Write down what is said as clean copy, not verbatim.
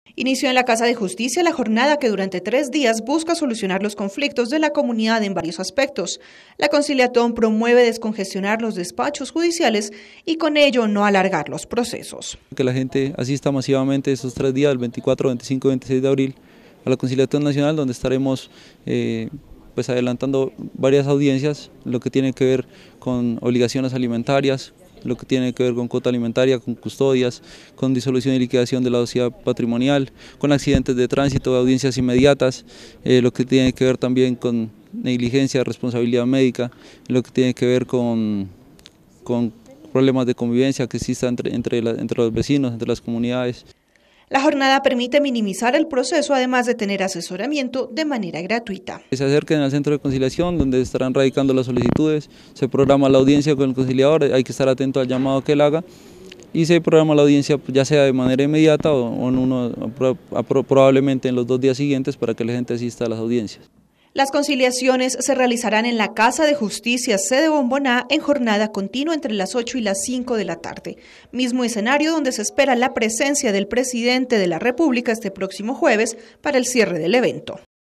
Inició en la Casa de Justicia la jornada que durante 3 días busca solucionar los conflictos de la comunidad en varios aspectos. La conciliatón promueve descongestionar los despachos judiciales y con ello no alargar los procesos. Que la gente asista masivamente esos 3 días, el 24, 25 y 26 de abril, a la conciliatón nacional, donde estaremos adelantando varias audiencias, lo que tiene que ver con obligaciones alimentarias, lo que tiene que ver con cuota alimentaria, con custodias, con disolución y liquidación de la sociedad patrimonial, con accidentes de tránsito, audiencias inmediatas, lo que tiene que ver también con negligencia, responsabilidad médica, lo que tiene que ver con problemas de convivencia que existan entre los vecinos, entre las comunidades. La jornada permite minimizar el proceso, además de tener asesoramiento de manera gratuita. Se acerquen al centro de conciliación, donde estarán radicando las solicitudes, se programa la audiencia con el conciliador, hay que estar atento al llamado que él haga, y se programa la audiencia ya sea de manera inmediata o probablemente en los 2 días siguientes para que la gente asista a las audiencias. Las conciliaciones se realizarán en la Casa de Justicia, sede Bomboná, en jornada continua entre las 8 y las 5 de la tarde. Mismo escenario donde se espera la presencia del presidente de la República este próximo jueves para el cierre del evento.